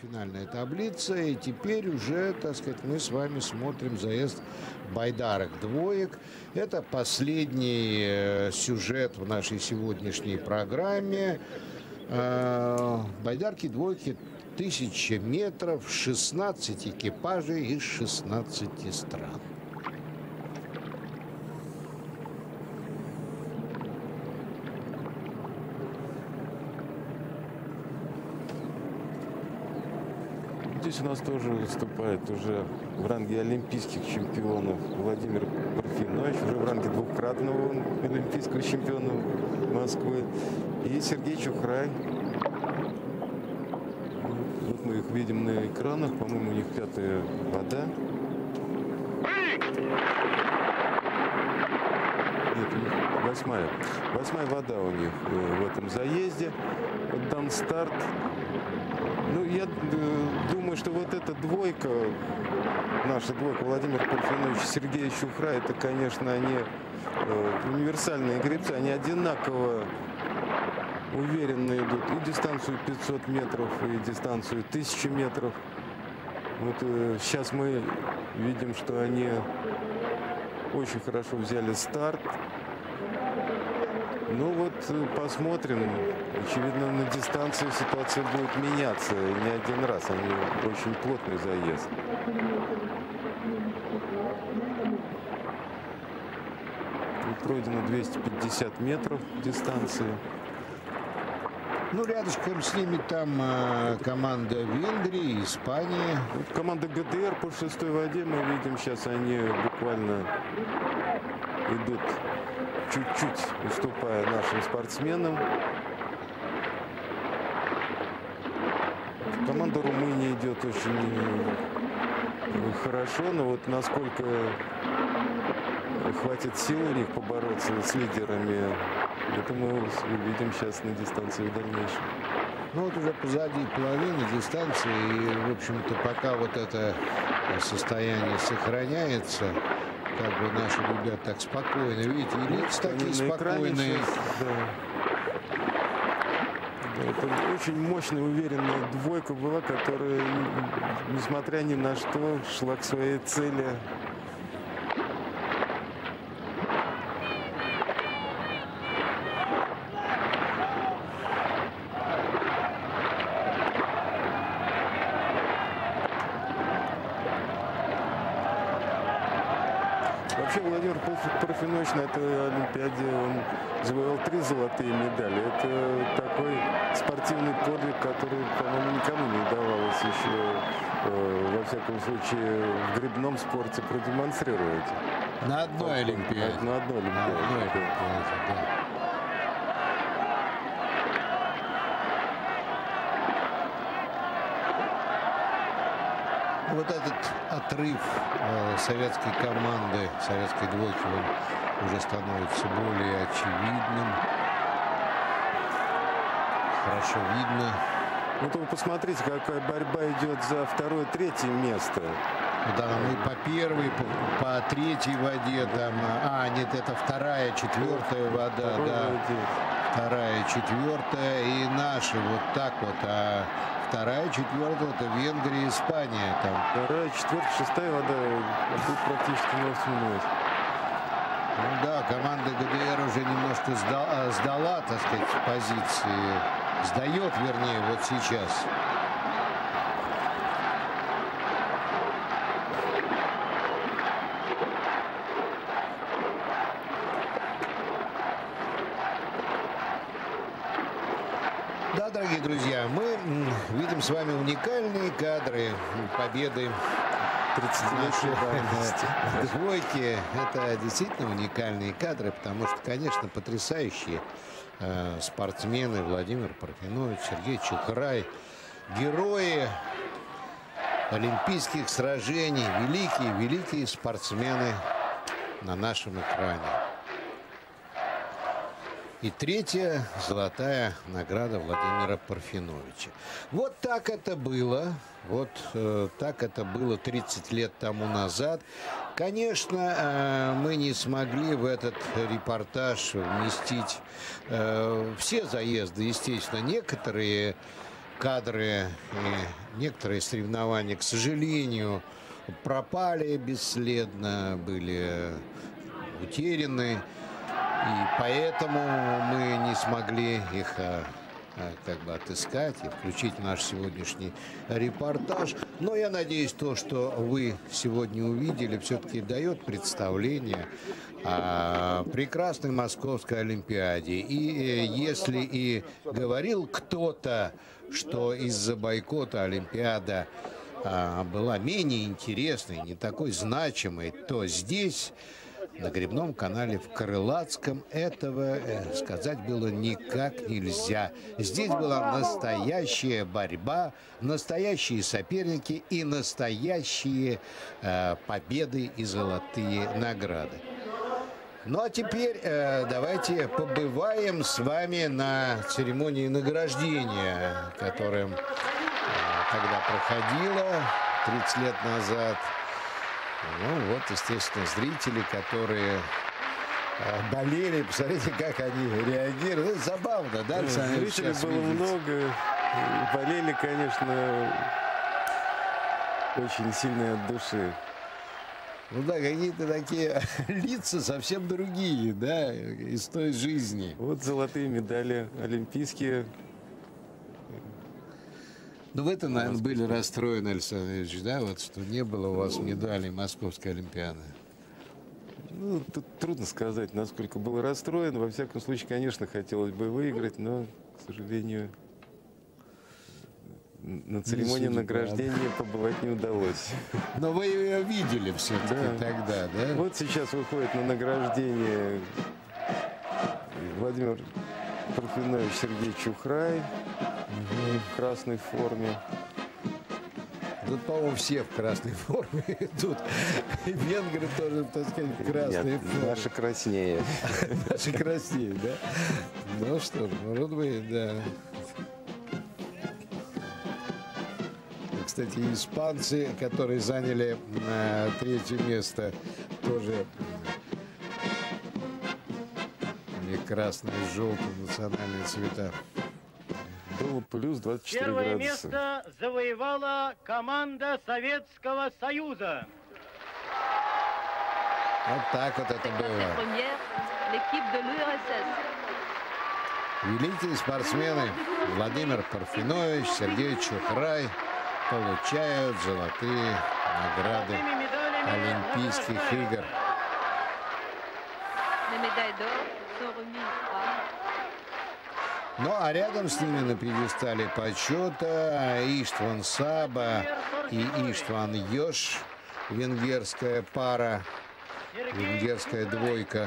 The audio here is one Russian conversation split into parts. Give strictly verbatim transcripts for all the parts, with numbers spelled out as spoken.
финальная таблица. И теперь уже, так сказать, мы с вами смотрим заезд байдарок двоек. Это последний э, сюжет в нашей сегодняшней программе. Э, байдарки двойки тысяча метров, шестнадцать экипажей из шестнадцати стран. Здесь у нас тоже выступает уже в ранге олимпийских чемпионов Владимир Парфенович, уже в ранге двукратного олимпийского чемпиона Москвы, и Сергей Chukhrai. Вот мы их видим на экранах, по-моему, у них пятая вода. Нет, у них восьмая. Восьмая вода у них в этом заезде. Вот дан старт. Ну, я думаю, что вот эта двойка, наша двойка Владимир Парфенович, Сергей Chukhrai, это, конечно, они э, универсальные гребцы, они одинаково уверенно идут и дистанцию пятьсот метров, и дистанцию тысячу метров. Вот э, сейчас мы видим, что они очень хорошо взяли старт. Ну вот, посмотрим. Очевидно, на дистанции ситуация будет меняться. Не один раз. Они очень плотный заезд. Тут пройдено двести пятьдесят метров дистанции. Ну, рядышком с ними там э, команда Венгрии, Испании. Вот команда ГДР по шестой воде. Мы видим, сейчас они буквально идут, чуть-чуть уступая нашим спортсменам. Команда Румынии идет очень хорошо, но вот насколько хватит сил у них побороться с лидерами, это мы увидим сейчас на дистанции в дальнейшем. Ну вот уже позади половины дистанции, и, в общем-то, пока вот это состояние сохраняется, как бы наши ребята так спокойно, видите, и лица такие спокойные. Сейчас, да. Да, это очень мощная, уверенная двойка была, которая, несмотря ни на что, шла к своей цели. Вообще Владимир Парфенович на этой Олимпиаде он завоевал три золотые медали. Это такой спортивный подвиг, который, по-моему, никому не удавалось еще, э, во всяком случае, в гребном спорте продемонстрировать. На одной Олимпиаде. На, на одной Олимпиаде. На одной Олимпиаде, да. Вот этот отрыв э, советской команды, советской двойки, он уже становится более очевидным. Хорошо видно. Вот вы посмотрите, какая борьба идет за второе, третье место. Да, мы по первой, по, по третьей воде там. А, нет, это вторая, четвертая вода, Второй да. воде. Вторая, четвертая и наши вот так вот. А вторая, четвертая, это Венгрия, Испания там. Вторая, четвертая, шестая вода, а тут практически на восьмой. Ну да, команда ГДР уже немножко сдала, сдала, так сказать, позиции. Сдает, вернее, вот сейчас. Да, дорогие друзья, мы видим с вами уникальные кадры победы тридцатилетней давности двойки. Это действительно уникальные кадры, потому что, конечно, потрясающие э, спортсмены Владимир Парфенович, Сергей Chukhrai, герои олимпийских сражений, великие, великие спортсмены на нашем экране. И третья золотая награда Владимира Парфеновича. Вот так это было. Вот э, так это было тридцать лет тому назад. Конечно, э, мы не смогли в этот репортаж вместить э, все заезды. Естественно, некоторые кадры и некоторые соревнования, к сожалению, пропали бесследно, были утеряны. И поэтому мы не смогли их как бы отыскать и включить в наш сегодняшний репортаж. Но я надеюсь, то, что вы сегодня увидели, все-таки дает представление о прекрасной Московской Олимпиаде. И если и говорил кто-то, что из-за бойкота Олимпиада а, была менее интересной, не такой значимой, то здесь, на Гребном канале в Крылатском, этого э, сказать было никак нельзя. Здесь была настоящая борьба, настоящие соперники и настоящие э, победы и золотые награды. Ну а теперь э, давайте побываем с вами на церемонии награждения, которая э, тогда проходила тридцать лет назад. Ну вот, естественно, зрители, которые э, болели, посмотрите, как они реагируют. Это забавно, да? Зрителей было много, болели, конечно, очень сильно от души. Ну да, какие-то такие лица совсем другие, да, из той жизни. Вот золотые медали олимпийские. Ну, вы-то, наверное, были расстроены, Александр Ильич, да, вот, что не было у вас медалей Московской Олимпиады? Ну, тут трудно сказать, насколько был расстроен. Во всяком случае, конечно, хотелось бы выиграть, но, к сожалению, на церемонии награждения побывать не удалось. Но вы ее видели все-таки да. тогда, да? Вот сейчас выходит на награждение Владимир Парфенович, Сергей Чухрай. Угу. В красной форме. Тут, по-моему, все в красной форме идут. И венгры тоже, так сказать, в красной Нет, форме. Наши краснее. Наши краснее, да? Ну что ж, может быть, да. Кстати, испанцы, которые заняли э, третье место, тоже не красный, желтый, национальные цвета. Было плюс двадцать четыре Первое градуса. место завоевала команда Советского Союза. Вот так вот это было. Великие спортсмены Владимир Парфенович, Сергей Чухрай получают золотые награды Олимпийских игр. Ну а рядом с ними на пьедестале почета Istvan Szabo и Istvan Joos, венгерская пара, венгерская двойка.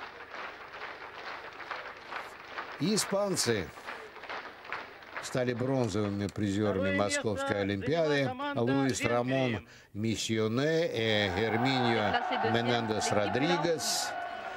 И испанцы стали бронзовыми призерами Московской Олимпиады. Луис Рамон Миссионе и Herminio Menendez Родригес.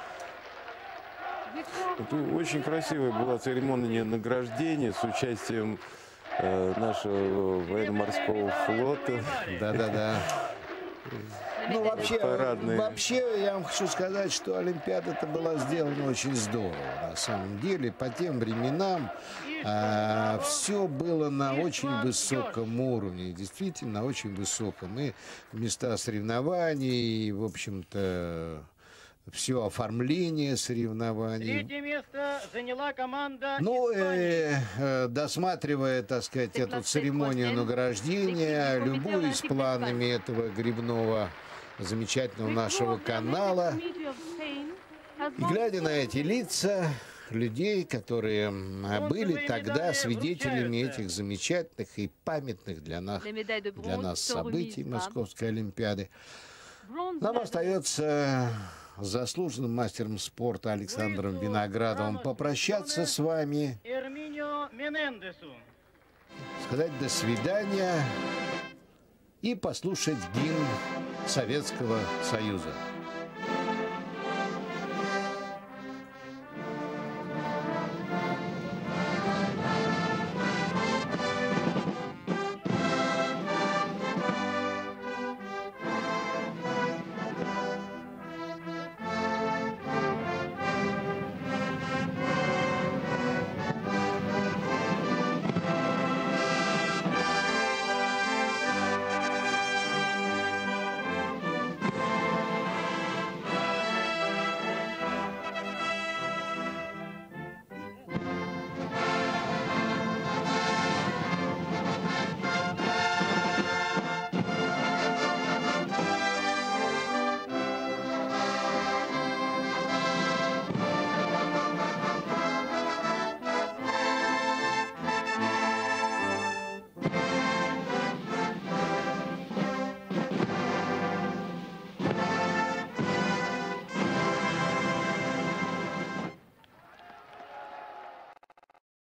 Это очень красивая была церемония награждения с участием э, нашего военно-морского флота. Да-да-да. Ну, вообще, вообще, я вам хочу сказать, что Олимпиада-то была сделана очень здорово. На самом деле, по тем временам а, все было на очень высоком уровне. Действительно, на очень высоком. И места соревнований, и, в общем-то, все оформление соревнований. Третье место заняла команда Ну, э, э, досматривая, так сказать, эту церемонию награждения, любуясь планами этого гребного замечательного нашего канала, и глядя на эти лица людей, которые были тогда свидетелями этих замечательных и памятных для нас, для нас событий Московской Олимпиады, нам остается заслуженным мастером спорта Александром Виноградовым попрощаться с вами, сказать до свидания и послушать гимн Советского Союза.